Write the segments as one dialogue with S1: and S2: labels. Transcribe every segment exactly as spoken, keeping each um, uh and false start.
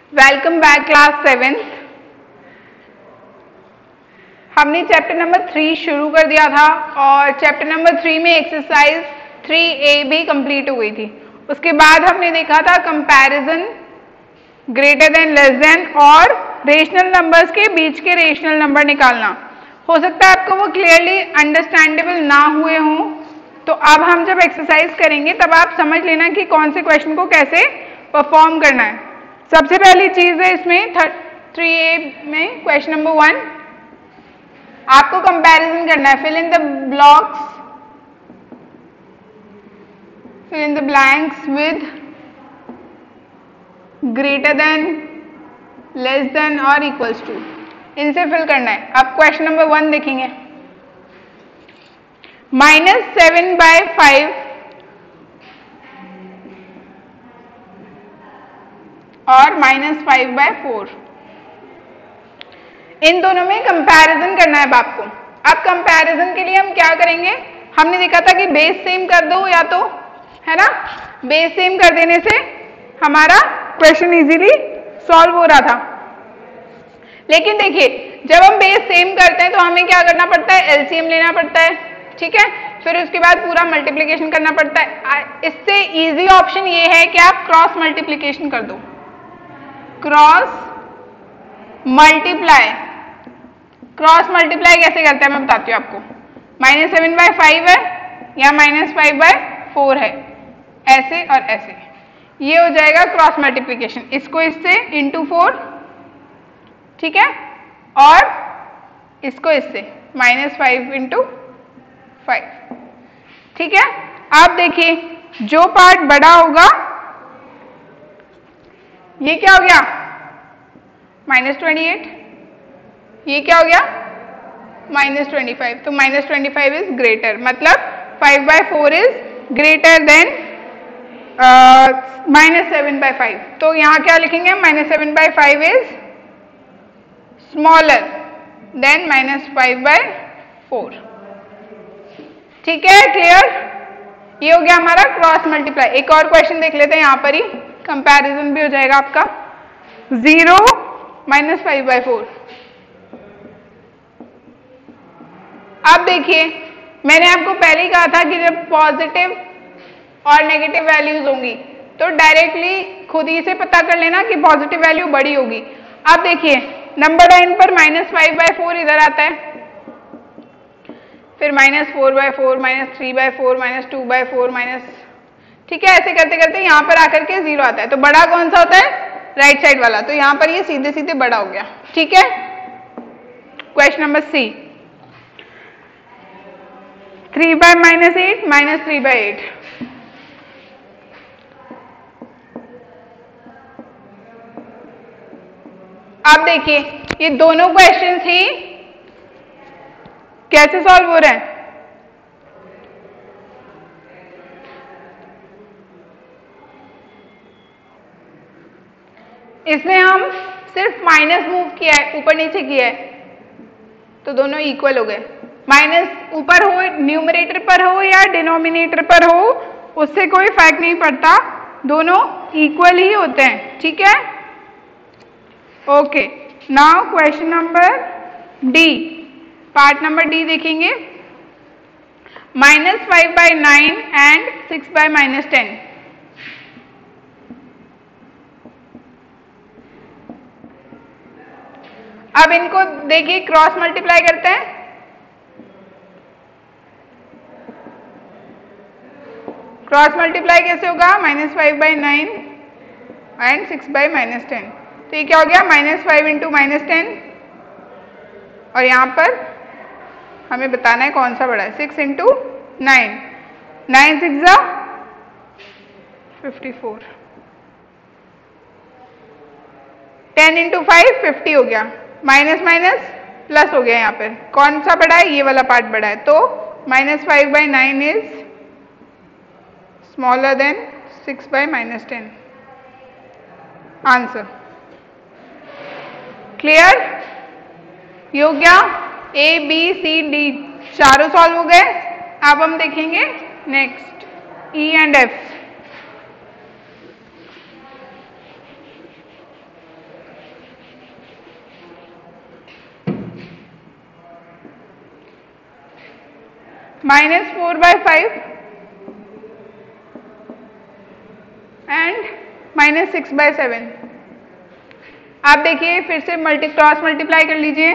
S1: Welcome back class seventh. हमने chapter number three शुरू कर दिया था और चैप्टर नंबर थ्री में एक्सरसाइज थ्री ए भी कंप्लीट हो गई थी। उसके बाद हमने देखा था comparison greater than less than और रेशनल नंबर्स के बीच के रेशनल नंबर निकालना। हो सकता है आपको वो क्लियरली अंडरस्टैंडेबल ना हुए हों, तो अब हम जब एक्सरसाइज करेंगे तब आप समझ लेना कि कौन से क्वेश्चन को कैसे परफॉर्म करना है। सबसे पहली चीज है इसमें थ्री ए में क्वेश्चन नंबर वन, आपको कंपैरिजन करना है। Fill in the blocks fill in the blanks with greater than, less than और इक्वल्स टू, इनसे फिल करना है। अब क्वेश्चन नंबर वन देखेंगे। माइनस सेवन बाय फाइव और माइनस फाइव बाय फोर, इन दोनों में कंपैरिजन करना है अब आपको। अब कंपैरिजन के लिए हम क्या करेंगे, हमने देखा था कि बेस सेम कर दो या तो, है ना, बेस सेम कर देने से हमारा क्वेश्चन इजीली सॉल्व हो रहा था। लेकिन देखिए, जब हम बेस सेम करते हैं तो हमें क्या करना पड़ता है, एलसीएम लेना पड़ता है, ठीक है। फिर उसके बाद पूरा मल्टीप्लिकेशन करना पड़ता है। इससे इजी ऑप्शन ये है कि आप क्रॉस मल्टीप्लिकेशन कर दो। क्रॉस मल्टीप्लाई, क्रॉस मल्टीप्लाई कैसे करते हैं मैं बताती हूँ आपको। माइनस सेवन बाय फाइव है या माइनस फाइव बाय फोर है, ऐसे और ऐसे, ये हो जाएगा क्रॉस मल्टीप्लिकेशन। इसको इससे इंटू फोर, ठीक है, और इसको इससे माइनस फाइव इंटू फाइव, ठीक है। आप देखिए, जो पार्ट बड़ा होगा ये क्या हो गया, माइनस ट्वेंटी एट, ये क्या हो गया, माइनस ट्वेंटी फाइव। तो minus twenty five is greater, मतलब five by four is greater than minus seven by five. तो यहां क्या लिखेंगे, minus seven by five is smaller than minus five by four, ठीक है, क्लियर। ये हो गया हमारा क्रॉस मल्टीप्लाई। एक और क्वेश्चन देख लेते हैं, यहां पर ही कंपैरिजन भी हो जाएगा आपका। Zero minus five by four. अब देखिए, मैंने आपको पहले ही कहा था कि जब पॉजिटिव और नेगेटिव वैल्यूज होंगी तो डायरेक्टली खुद ही से पता कर लेना कि पॉजिटिव वैल्यू बड़ी होगी। अब देखिए, नंबर लाइन पर माइनस फाइव बाय फोर इधर आता है, फिर minus four by four, minus three by four, minus two by four, minus, ठीक है, ऐसे करते करते यहां पर आकर के जीरो आता है। तो बड़ा कौन सा होता है, राइट साइड वाला, तो यहां पर ये सीधे सीधे बड़ा हो गया, ठीक है। Question number C, three by minus eight minus three by eight. अब देखिए, ये दोनों क्वेश्चंस ही कैसे सॉल्व हो रहे हैं। इसमें हम सिर्फ माइनस मूव किया है, ऊपर नीचे किया है, तो दोनों इक्वल हो गए। माइनस ऊपर हो, न्यूमरेटर पर हो या डिनोमिनेटर पर हो, उससे कोई फर्क नहीं पड़ता, दोनों इक्वल ही होते हैं, ठीक है। Okay, now question number D, part number D देखेंगे। Minus five by nine and six by minus ten. अब इनको देखिए, क्रॉस मल्टीप्लाई करते हैं। क्रॉस मल्टीप्लाई कैसे होगा, minus five by nine and six by minus ten. तो ये क्या हो गया, minus five into minus ten, और यहां पर हमें बताना है कौन सा बड़ा है, six into nine, nine six जा fifty four, ten into five fifty हो गया, माइनस माइनस प्लस हो गया। यहाँ पे कौन सा बड़ा है, ये वाला पार्ट बड़ा है, तो minus five by nine is smaller than six by minus ten. Answer clear, ये हो गया ए बी सी डी, चारों सॉल्व हो गए। अब हम देखेंगे next E and F. Minus four by five and minus six by seven. आप देखिए फिर से मल्टी क्रॉस मल्टीप्लाई कर लीजिए।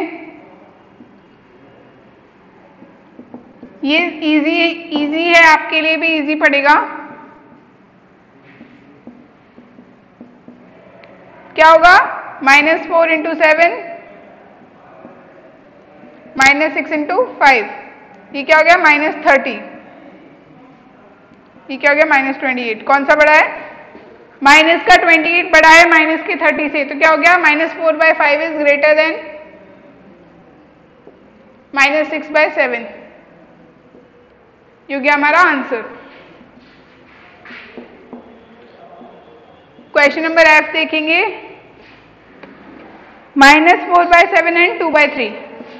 S1: ये इजी इजी है, आपके लिए भी इजी पड़ेगा। क्या होगा? Minus four into seven minus six into five, ये क्या हो गया? Minus thirty. ये क्या हो गया? Minus twenty eight. कौन सा बड़ा है? माइनस का ट्वेंटी एट बड़ा है माइनस के थर्टी से, तो क्या हो गया? Minus four by five is greater than minus six by seven. ये हो गया हमारा आंसर। क्वेश्चन नंबर एफ देखेंगे, minus four by seven and two by three.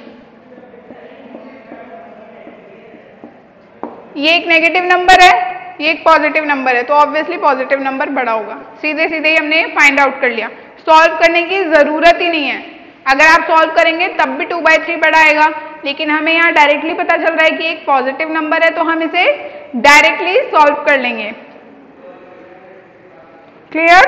S1: ये एक नेगेटिव नंबर है, ये एक पॉजिटिव नंबर है, तो ऑब्वियसली पॉजिटिव नंबर बड़ा होगा। सीधे सीधे ही हमने फाइंड आउट कर लिया, सॉल्व करने की जरूरत ही नहीं है। अगर आप सॉल्व करेंगे तब भी टू बाई थ्री बड़ा आएगा, लेकिन हमें यहाँ डायरेक्टली पता चल रहा है कि एक पॉजिटिव नंबर है, तो हम इसे डायरेक्टली सॉल्व कर लेंगे। क्लियर?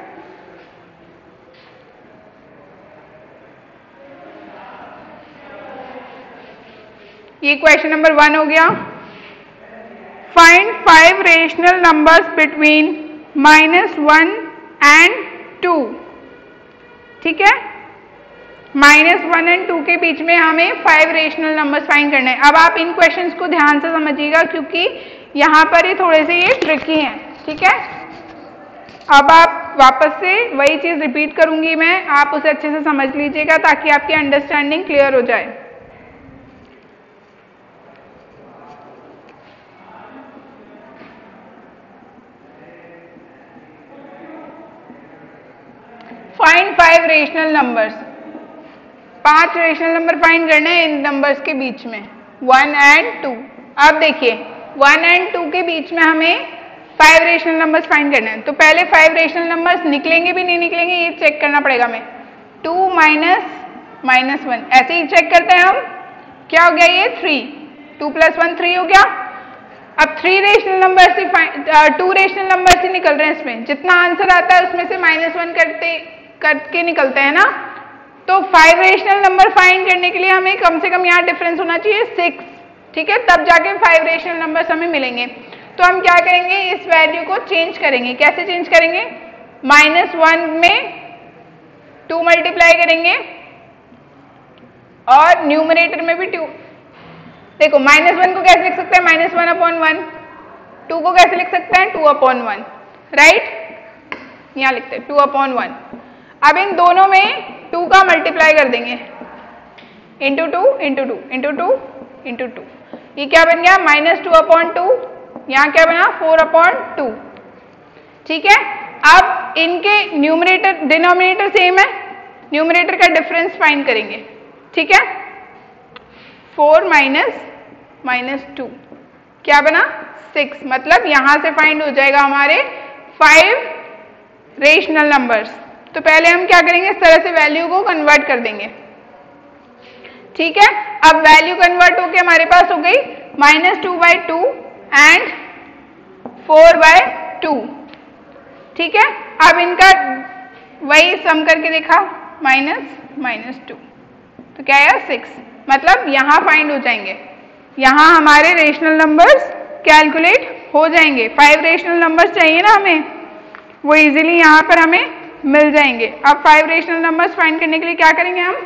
S1: ये क्वेश्चन नंबर वन हो गया। Find five rational numbers between minus one and two. ठीक है, माइनस वन एंड टू के बीच में हमें फाइव रेशनल नंबर्स फाइंड करने हैं। अब आप इन क्वेश्चंस को ध्यान से समझिएगा, क्योंकि यहाँ पर ही थोड़े से ये ट्रिकी हैं। ठीक है, अब आप वापस से वही चीज रिपीट करूंगी मैं, आप उसे अच्छे से समझ लीजिएगा ताकि आपकी अंडरस्टैंडिंग क्लियर हो जाए। फाइंड फाइव रेशनल नंबर्स, पांच रेशनल नंबर फाइंड करने हैं इन नंबर्स के बीच में, वन एंड टू। अब देखिए वन एंड टू के बीच में हमें फाइव रेशनल नंबर्स फाइंड करने हैं, तो पहले फाइव रेशनल नंबर्स निकलेंगे भी नहीं निकलेंगे ये चेक करना पड़ेगा हमें। टू माइनस माइनस वन, ऐसे ही चेक करते हैं हम। क्या हो गया? ये three, two plus one three हो गया। अब थ्री रेशनल नंबर से टू रेशनल नंबर से निकल रहे हैं, इसमें जितना आंसर आता है उसमें से माइनस वन करते करके निकलते हैं ना। तो फाइव रेशनल नंबर फाइंड करने के लिए हमें कम से कम यहाँ डिफरेंस होना चाहिए सिक्स। ठीक है, तब जाके फाइव रेशनल नंबर्स हमें मिलेंगे। तो हम क्या करेंगे? इस वैल्यू को चेंज करेंगे। कैसे चेंज करेंगे? माइनस वन में टू मल्टीप्लाई करेंगे और न्यूमरेटर में भी टू। देखो माइनस वन को कैसे लिख सकते हैं? Minus one upon one. Two को कैसे लिख सकते हैं? Two upon one. राइट, यहाँ लिखते हैं टू अपॉन वन। अब इन दोनों में टू का मल्टीप्लाई कर देंगे, into two into two into two into two. ये क्या बन गया? Minus two upon two. यहाँ क्या बना? Four upon two. ठीक है, अब इनके न्यूमरेटर डिनोमिनेटर सेम है, न्यूमरेटर का डिफरेंस फाइंड करेंगे। ठीक है, फोर माइनस माइनस टू क्या बना? सिक्स। मतलब यहां से फाइंड हो जाएगा हमारे फाइव रेशनल नंबर्स। तो पहले हम क्या करेंगे? इस तरह से वैल्यू को कन्वर्ट कर देंगे। ठीक है, अब वैल्यू कन्वर्ट होके हमारे पास हो गई minus two by two and four by two. ठीक है, अब इनका वही सम करके देखा, माइनस माइनस टू, तो क्या आया? सिक्स। मतलब यहां फाइंड हो जाएंगे, यहां हमारे रेशनल नंबर्स कैलकुलेट हो जाएंगे। फाइव रेशनल नंबर्स चाहिए ना हमें, वो इजीली यहां पर हमें मिल जाएंगे। अब फाइव रेशनल नंबर्स फाइंड करने के लिए क्या करेंगे हम?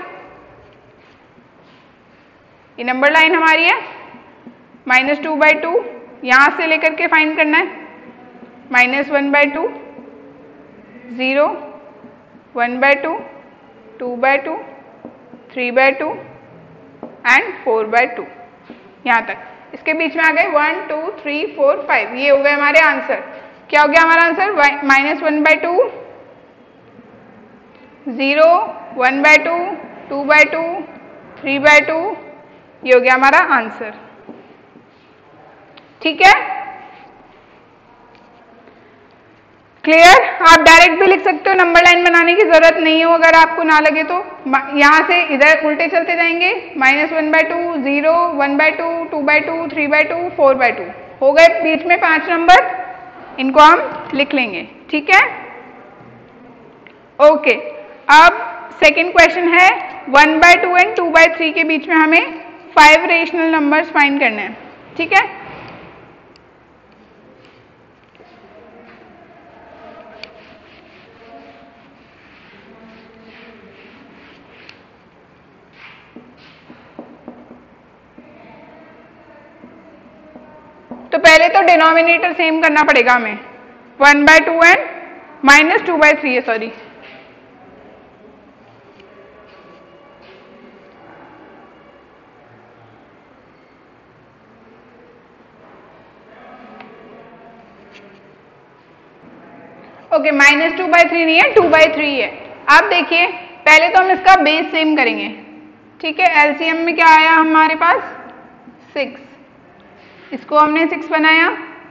S1: ये नंबर लाइन हमारी है, माइनस टू बाई टू यहां से लेकर के फाइंड करना है, minus one by two, zero, one by two, two by two, three by two and four by two, यहाँ तक। इसके बीच में आ गए one two three four five, ये हो गए हमारे आंसर। क्या हो गया हमारा answer? Minus one by two, zero, one by two, two by two, three by two, ये हो गया हमारा आंसर। ठीक है, क्लियर? आप डायरेक्ट भी लिख सकते हो, नंबर लाइन बनाने की जरूरत नहीं हो अगर आपको ना लगे तो। यहाँ से इधर उल्टे चलते जाएंगे, minus one by two, zero, one by two, two by two, three by two, four by two, हो गए बीच में पांच नंबर, इनको हम लिख लेंगे। ठीक है, ओके। अब सेकेंड क्वेश्चन है, one by two and two by three के बीच में हमें फाइव रेशनल नंबर्स फाइंड करने हैं। ठीक है, तो पहले तो डिनोमिनेटर सेम करना पड़ेगा हमें, one by two and minus two by three है, sorry. Okay, minus two by three नहीं है, टू बाय थ्री है। आप देखिए, पहले तो हम इसका बेस सेम करेंगे। ठीक है, एलसीएम में क्या आया हमारे पास, सिक्स, इसको हमने सिक्स बनाया,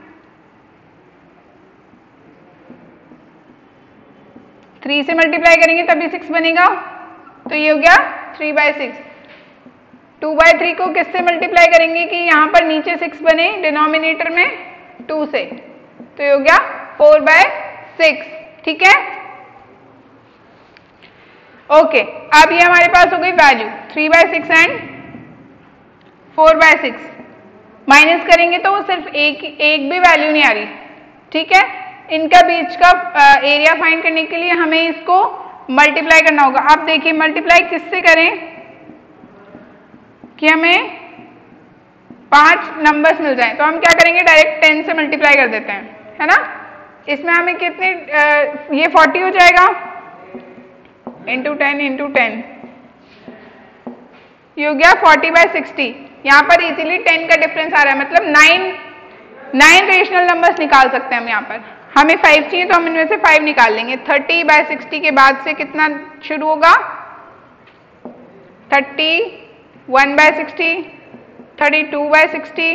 S1: थ्री से मल्टीप्लाई करेंगे तभी सिक्स बनेगा, तो ये हो गया three by six. Two by three को किससे मल्टीप्लाई करेंगे कि यहाँ पर नीचे सिक्स बने, डिनोमिनेटर में टू से, तो ये हो गया फोर बाय सिक्स। ठीक है, ओके। अब ये हमारे पास हो गई value three by six and four by six, minus करेंगे तो सिर्फ एक एक भी वैल्यू नहीं आ रही। ठीक है, इनका बीच का एरिया फाइंड करने के लिए हमें इसको मल्टीप्लाई करना होगा। आप देखिए, मल्टीप्लाई किससे करें कि हमें पांच नंबर्स मिल जाएं, तो हम क्या करेंगे, डायरेक्ट टेन से मल्टीप्लाई कर देते हैं, है ना। इसमें हमें कितने, आ, ये फोर्टी हो जाएगा, इंटू टेन इंटू टेन, ये हो गया फोर्टी बाय सिक्सटी। यहाँ पर इजीली टेन का डिफरेंस आ रहा है, मतलब नाइन नाइन रेशनल नंबर्स निकाल सकते हैं हम। यहाँ पर हमें फाइव चाहिए तो हम इनमें से फाइव निकाल लेंगे। थर्टी बाय सिक्सटी के बाद से कितना शुरू होगा, thirty, one by sixty, thirty two by sixty,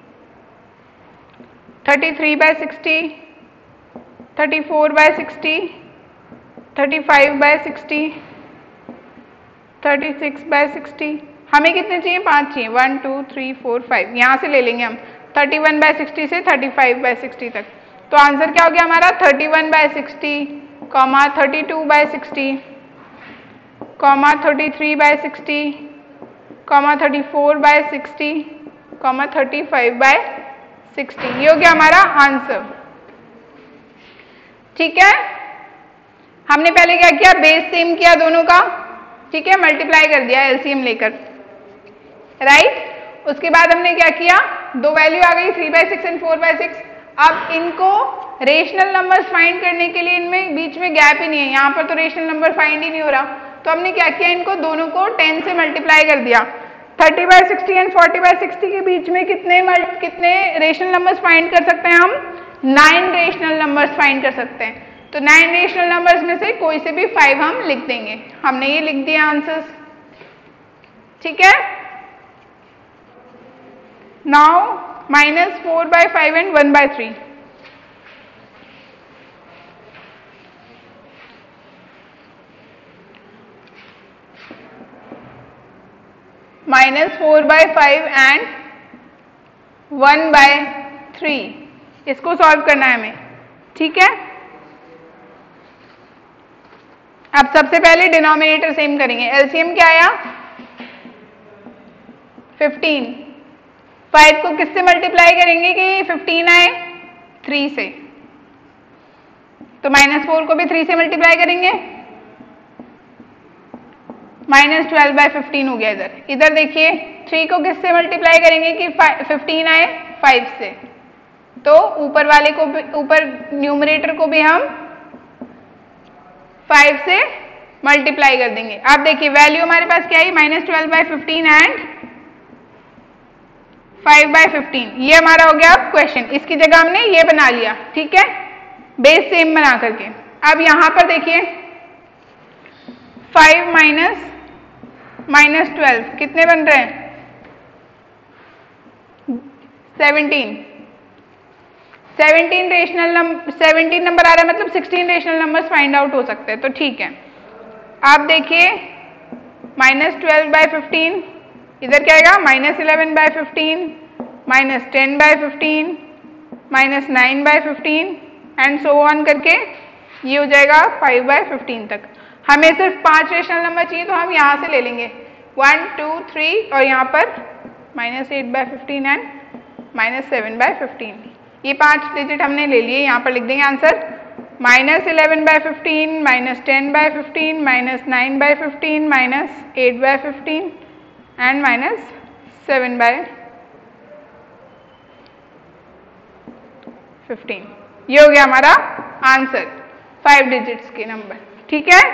S1: thirty three by sixty, thirty four by sixty, thirty five by sixty, thirty six by sixty. हमें कितने चाहिए, पांच चाहिए, one two three four five, यहाँ से ले लेंगे हम थर्टी वन बाय सिक्सटी से थर्टी फाइव बाय सिक्सटी तक। तो आंसर क्या हो गया हमारा, thirty one by sixty, comma thirty two by sixty, comma thirty three by sixty, comma thirty four by sixty, comma thirty five by sixty. ये हो गया हमारा आंसर। ठीक है, हमने पहले क्या किया, बेस सेम किया दोनों का। ठीक है, मल्टीप्लाई कर दिया एलसीएम लेकर, राइट। उसके बाद हमने क्या किया, दो वैल्यू आ गई, three by six and four by six. अब इनको रेशनल नंबर्स फाइंड करने के लिए इनमें बीच में गैप ही नहीं है, यहाँ पर तो रेशनल नंबर फाइंड ही नहीं हो रहा, तो हमने क्या किया, इनको दोनों को टेन से मल्टीप्लाई कर दिया। Thirty by sixty and forty by sixty के बीच में कितने कितने रेशनल नंबर्स फाइंड कर सकते हैं हम, नाइन रेशनल नंबर्स फाइंड कर सकते हैं। तो नाइन रेशनल नंबर्स में से कोई से भी फाइव हम लिख देंगे। हमने ये लिख दिया आंसर्स। ठीक है, now minus four by five and one by three. Minus four by five and one by three, इसको सॉल्व करना है हमें। ठीक है, अब सबसे पहले डिनोमिनेटर सेम करेंगे। एलसीएम क्या आया, फिफ्टीन। फाइव को किससे मल्टीप्लाई करेंगे कि फिफ्टीन आए, थ्री से, तो माइनस फोर को भी थ्री से मल्टीप्लाई करेंगे, माइनस ट्वेल्व बाय फिफ्टीन हो गया। इधर इधर देखिए, थ्री को किससे मल्टीप्लाई करेंगे कि फिफ्टीन आए, फाइव से, तो ऊपर वाले को, ऊपर न्यूमरेटर को भी हम फाइव से मल्टीप्लाई कर देंगे। आप देखिए वैल्यू हमारे पास क्या है, minus twelve by fifteen and five by fifteen. ये हमारा हो गया क्वेश्चन, इसकी जगह हमने ये बना लिया। ठीक है, बेस सेम बना करके। अब यहां पर देखिए, फाइव माइनस माइनस ट्वेल्व कितने बन रहे हैं, seventeen. Seventeen rational number seventeen number आ रहा है, मतलब sixteen rational numbers find out हो सकते हैं, तो ठीक है। आप देखिए माइनस ट्वेल्व बाय फिफ्टीन, इधर क्या आएगा minus eleven by fifteen, minus ten by fifteen, minus nine by fifteen and so on करके ये हो जाएगा फाइव बाय फिफ्टीन तक। हमें सिर्फ पांच रेशनल नंबर चाहिए तो हम यहाँ से ले लेंगे वन टू थ्री और यहाँ पर minus eight by fifteen and minus seven by fifteen. ये पांच डिजिट हमने ले लिए, यहाँ पर लिख देंगे answer minus eleven by fifteen, minus ten by fifteen, minus nine by fifteen, minus eight by fifteen and minus seven by fifteen. ये हो गया हमारा आंसर फाइव डिजिट्स के नंबर, ठीक है।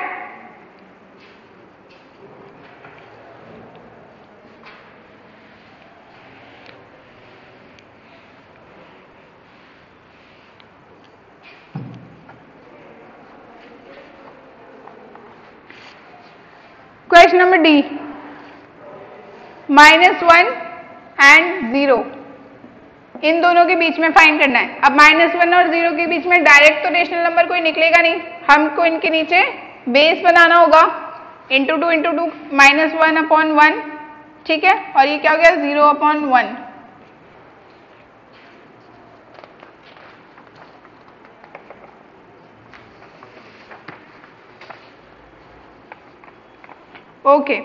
S1: Question number D, minus one and zero, इन दोनों के बीच में फाइंड करना है। अब माइनस वन और जीरो के बीच में डायरेक्ट तो रेशनल नंबर कोई निकलेगा नहीं, हमको इनके नीचे बेस बनाना होगा, into two into two minus one upon one, ठीक है, और ये क्या हो गया जीरो अपॉन वन। ओके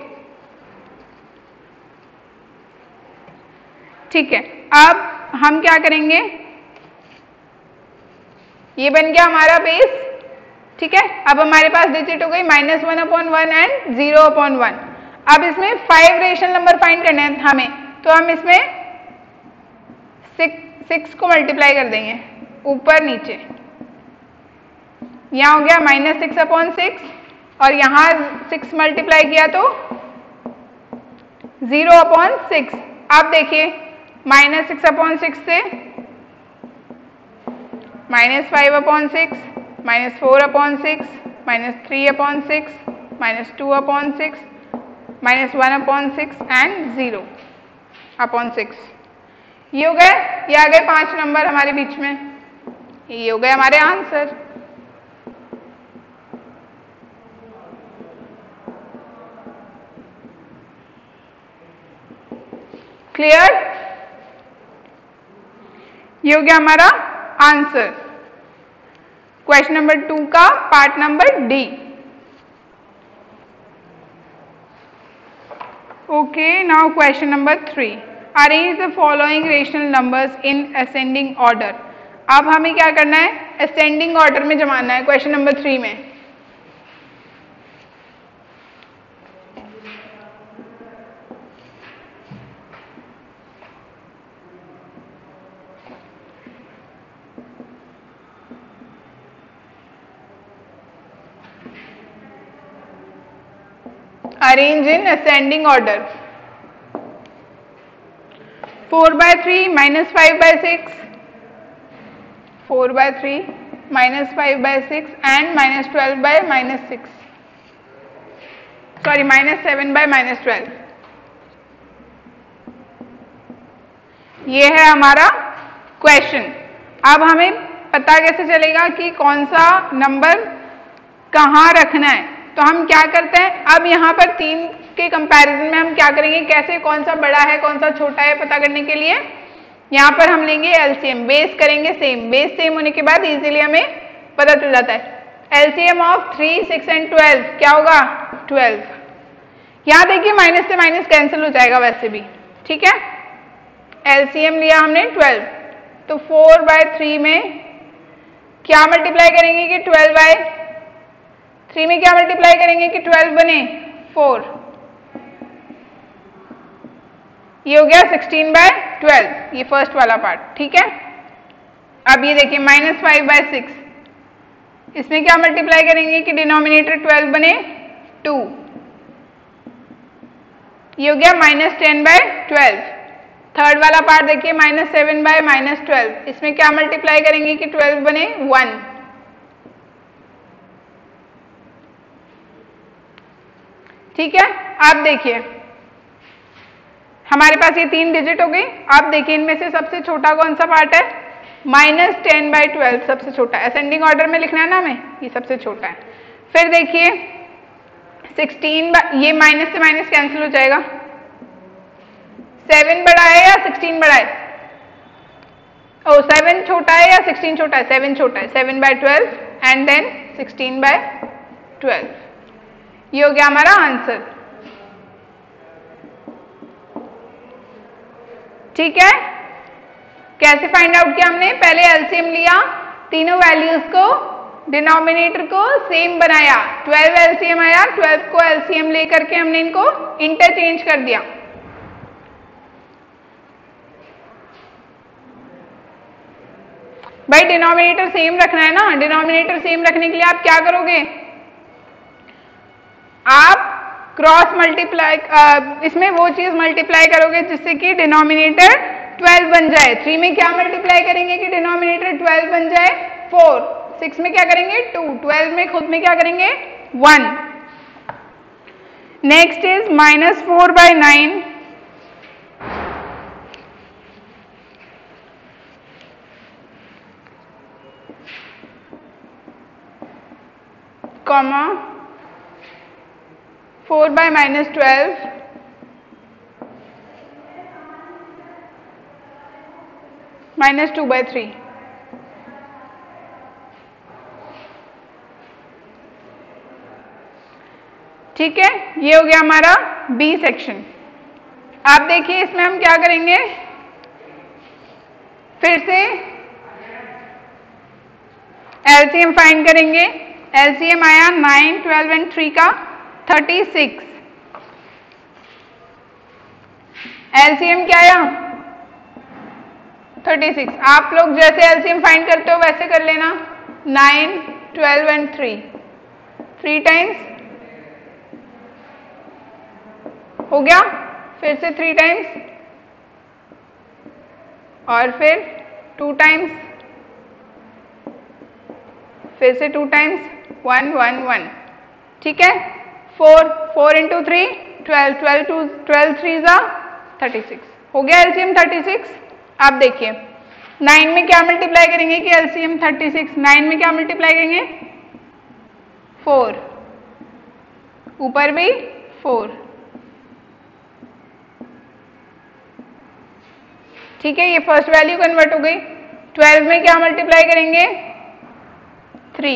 S1: ठीक है, अब हम क्या करेंगे, ये बन गया हमारा बेस, ठीक है। अब हमारे पास डिजिट हो गई minus one upon one and zero upon one. अब इसमें फाइव रेशनल नंबर फाइंड करने हैं हमें, तो हम इसमें सिक्स सिक्स को मल्टीप्लाई कर देंगे ऊपर नीचे, यहाँ हो गया माइनस सिक्स अपॉन सिक्स और यहाँ सिक्स मल्टीप्लाई किया तो जीरो अपॉन सिक्स। अब देखिए माइनस सिक्स अपॉन सिक्स से minus five upon six, minus four upon six, minus three upon six, minus two upon six, minus one upon six and zero upon six. ये हो गए, ये आ गए पांच number हमारे बीच में, ये हो गए हमारे आंसर। क्लियर? ये हो गया हमारा आंसर क्वेश्चन नंबर टू का part number D. Okay, now question number three, arrange the following rational numbers in ascending order. अब हमें क्या करना है, असेंडिंग ऑर्डर में जमाना है क्वेश्चन नंबर थ्री में। Arrange in ascending order. four by three minus five by six, four by three minus five by six and minus twelve by minus six, sorry minus seven by minus twelve। ये है हमारा question. अब हमें पता कैसे चलेगा कि कौन सा नंबर कहाँ रखना है, तो हम क्या करते हैं, अब यहाँ पर तीन के कंपैरिजन में हम क्या करेंगे, कैसे कौन सा बड़ा है कौन सा छोटा है पता करने के लिए यहाँ पर हम लेंगे एलसीएम, बेस करेंगे सेम, बेस सेम होने के बाद इजीली हमें पता चल जाता है। LCM of three six and twelve क्या होगा ट्वेल्व। यहाँ देखिए माइनस से माइनस कैंसिल हो जाएगा वैसे भी, ठीक है। एलसीएम लिया हमने ट्वेल्व, तो फोर बाय थ्री में क्या मल्टीप्लाई करेंगे कि ट्वेल्व बाय थ्री में क्या मल्टीप्लाई करेंगे कि ट्वेल्व बने फोर, ये हो गया सिक्सटीन बाय ट्वेल्व, ये फर्स्ट वाला पार्ट, ठीक है। अब ये देखिए माइनस फाइव बाय सिक्स, इसमें क्या मल्टीप्लाई करेंगे कि डिनोमिनेटर ट्वेल्व बने टू, ये हो गया minus ten by twelve. Third वाला पार्ट देखिए minus seven by minus twelve, इसमें क्या मल्टीप्लाई करेंगे कि ट्वेल्व बने वन, ठीक है। आप देखिए हमारे पास ये तीन डिजिट हो गई। आप देखिए इनमें से सबसे छोटा कौन सा पार्ट है, माइनस टेन बाई ट्वेल्व सबसे छोटा, असेंडिंग ऑर्डर में लिखना है ना हमें, ये सबसे छोटा है। फिर देखिए सिक्सटीन, ये माइनस से माइनस कैंसिल हो जाएगा, सेवन बड़ा है या सिक्सटीन बड़ा है? ओ सेवन छोटा है या सिक्सटीन छोटा है? सेवन छोटा है, seven by twelve and then sixteen by twelve, ये हो गया हमारा आंसर। ठीक है, कैसे फाइंड आउट किया हमने? पहले एलसीएम लिया, तीनों वैल्यूज को डिनोमिनेटर को सेम बनाया, ट्वेल्व एलसीएम आया, ट्वेल्व को एलसीएम लेकर के हमने इनको इंटरचेंज कर दिया। भाई डिनोमिनेटर सेम रखना है ना, डिनोमिनेटर सेम रखने के लिए आप क्या करोगे? आप क्रॉस मल्टीप्लाई, इसमें वो चीज मल्टीप्लाई करोगे जिससे कि डिनोमिनेटर ट्वेल्व बन जाए। थ्री में क्या मल्टीप्लाई करेंगे कि डिनोमिनेटर ट्वेल्व बन जाए? फोर। सिक्स में क्या करेंगे? टू। ट्वेल्व में खुद में क्या करेंगे? One. Next is minus four by nine, comma four by minus twelve, minus two by three. ठीक है, ये हो गया हमारा बी सेक्शन। आप देखिए इसमें हम क्या करेंगे, फिर से एलसीएम फाइंड करेंगे। एलसीएम आया नाइन, ट्वेल्व एंड थ्री का थर्टी सिक्स। एलसीएम क्या आया? Thirty six. आप लोग जैसे एलसीएम फाइंड करते हो वैसे कर लेना, nine, twelve and three, three times हो गया, फिर से थ्री टाइम्स और फिर टू टाइम्स, फिर से two times, one one one. ठीक है, four, four into three twelve, twelve two twelve three जा थर्टी सिक्स, हो गया एलसीएम थर्टी सिक्स। आप देखिए नाइन में क्या मल्टीप्लाई करेंगे कि एलसीएम थर्टी सिक्स, नाइन में क्या मल्टीप्लाई करेंगे? फोर, ऊपर भी फोर। ठीक है, ये फर्स्ट वैल्यू कन्वर्ट हो गई। ट्वेल्व में क्या मल्टीप्लाई करेंगे? थ्री।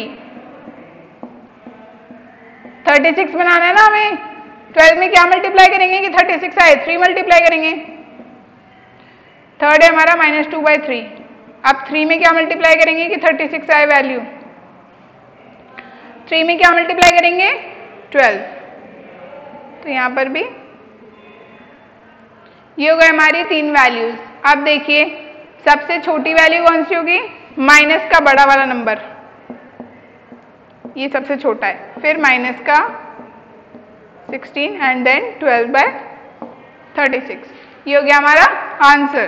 S1: थर्टी सिक्स बनाना है ना हमें, ट्वेल्व में क्या मल्टीप्लाई करेंगे कि थर्टी सिक्स आए? थ्री मल्टीप्लाई करेंगे। थर्ड है हमारा माइनस टू बाई थ्री। अब थ्री में क्या मल्टीप्लाई करेंगे कि थर्टी सिक्स आए वैल्यू? थ्री में क्या मल्टीप्लाई करेंगे? ट्वेल्व। तो यहां पर भी ये हो गए हमारी तीन वैल्यूज। अब देखिए सबसे छोटी वैल्यू कौन सी होगी? माइनस का बड़ा वाला नंबर, ये सबसे छोटा है, फिर माइनस का sixteen and then twelve by thirty six. ये हो गया हमारा answer.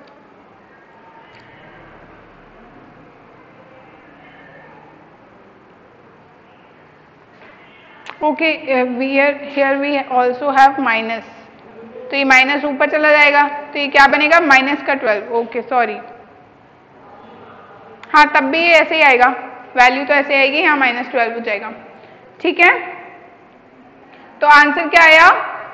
S1: Okay, here we also have minus, तो ये माइनस ऊपर चला जाएगा, तो ये क्या बनेगा? माइनस का ट्वेल्व। ओके सॉरी, हाँ तब भी ये ऐसे ही आएगा, वैल्यू तो ऐसे आएगी, यहाँ माइनस ट्वेल्व हो जाएगा। ठीक है, तो आंसर क्या आया?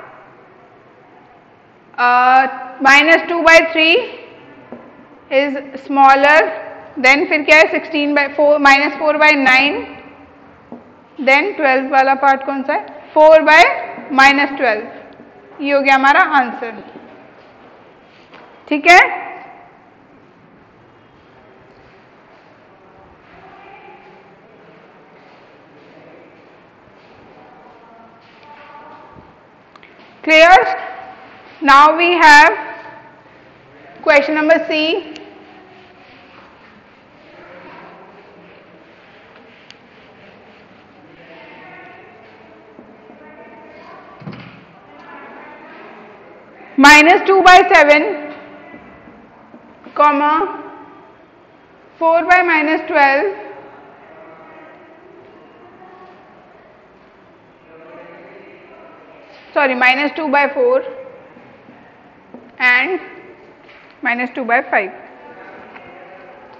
S1: Minus two by three is smaller than, फिर क्या है? Sixteen by four, minus four by nine, then twelve वाला पार्ट कौन सा है? Four by minus twelve. ये हो गया हमारा आंसर। ठीक है, clear? Now we have question number C. Minus two by seven, comma four by minus twelve, sorry minus two by four and minus two by five.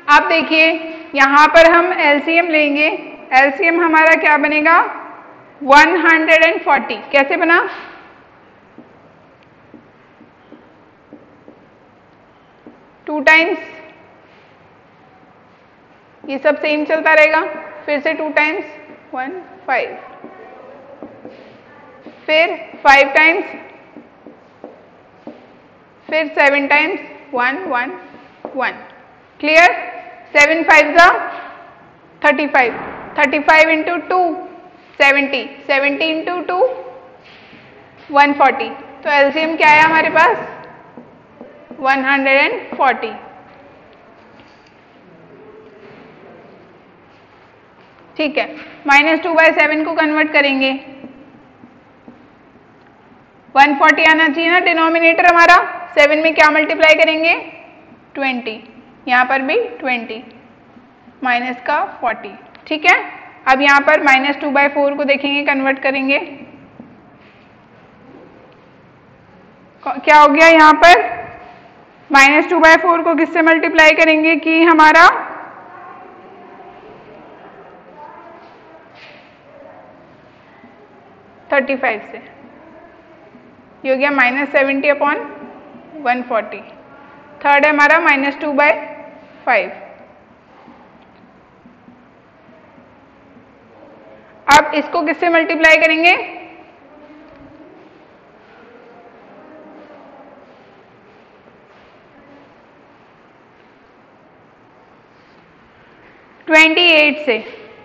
S1: आप देखिए यहाँ पर हम एलसीएम लेंगे, एलसीएम हमारा क्या बनेगा वन हंड्रेड फोर्टी। कैसे बना, टू टाइम्स, ये सब सेम चलता रहेगा, फिर से टू टाइम्स वन फाइव, फिर फाइव टाइम्स, फिर seven times one one one. Clear, seven five जा thirty five, thirty five into two seventy, seventy into two one forty. तो एलसीएम क्या है हमारे पास वन हंड्रेड फोर्टी। ठीक है, माइनस टू बाई सेवन को कन्वर्ट करेंगे, वन फोर्टी आना चाहिए ना डिनोमिनेटर हमारा, सेवन में क्या मल्टीप्लाई करेंगे ट्वेंटी, यहाँ पर भी ट्वेंटी, माइनस का फोर्टी। ठीक है, अब यहाँ पर माइनस टू बाई फोर को देखेंगे, कन्वर्ट करेंगे, क्या हो गया यहाँ पर माइनस टू बाई फोर को किससे मल्टीप्लाई करेंगे कि हमारा थर्टी फाइव से, ये हो गया minus seventy upon one forty. Third है हमारा माइनस टू बाय फाइव। अब इसको किससे मल्टीप्लाई करेंगे अट्ठाईस से,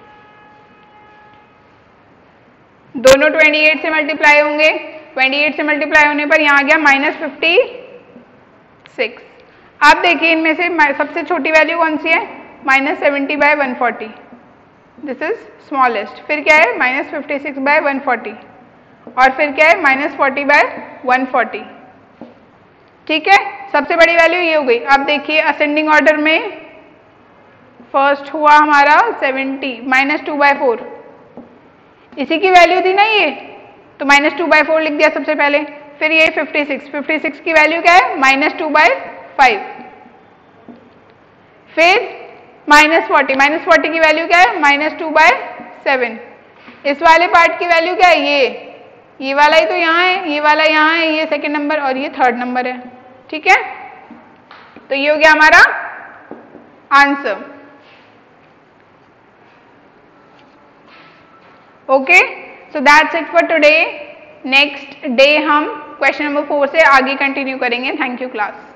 S1: दोनों अट्ठाईस से मल्टीप्लाई होंगे, अट्ठाईस से मल्टीप्लाई होने पर यहाँ आ गया माइनस फिफ्टी सिक्स। आप देखिए इनमें से सबसे छोटी वैल्यू कौन सी है minus seventy by one forty, this is smallest. फिर क्या है minus fifty six by one forty, और फिर क्या है minus forty by one forty. ठीक है, सबसे बड़ी वैल्यू ये हो गई। अब देखिए असेंडिंग ऑर्डर में फर्स्ट हुआ हमारा seventy, minus two by four, इसी की वैल्यू थी ना ये, तो माइनस टू बाय फोर लिख दिया सबसे पहले। फिर ये फिफ्टी सिक्स, फिफ्टी सिक्स की वैल्यू क्या है माइनस टू बाय फाइव। फिर माइनस फोर्टी, माइनस फोर्टी की वैल्यू क्या है माइनस टू बाय सेवन। इस वाले पार्ट की वैल्यू क्या है ये ये वाला ही तो यहाँ है, ये वाला यहाँ है, ये सेकंड नंबर और ये थर्ड नंबर है। ठीक है, तो ये हो गया हमारा answer. Okay, so that's it for today. Next day हम क्वेश्चन नंबर फोर से आगे कंटिन्यू करेंगे। Thank you class.